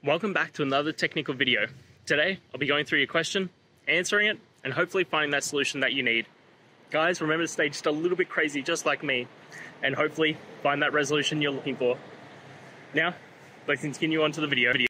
Welcome back to another technical video. Today, I'll be going through your question, answering it, and hopefully finding that solution that you need. Guys, remember to stay just a little bit crazy, just like me, and hopefully find that resolution you're looking for. Now, let's continue on to the video.